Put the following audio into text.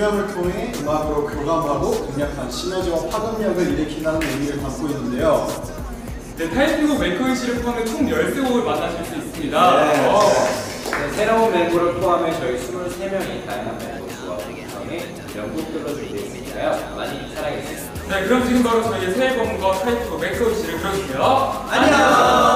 명을 통해 음악으로 교감하고 강력한 시너지와 파급력을 일으킨다는 의미를 담고 있는데요. 네, 타이틀곡 메이커인씨를 포함해 총 13곡을 만나실 수 있습니다. 네, 새로운 멤버를 포함해 저희 23명이 다양한 멤버 조합 구성의 연극들로 준비했으니까요. 많이 사랑해주세요. 네, 그럼 지금 바로 저희의 새 앨범과 타이틀곡 메이커인씨를 들어주세요. 안녕!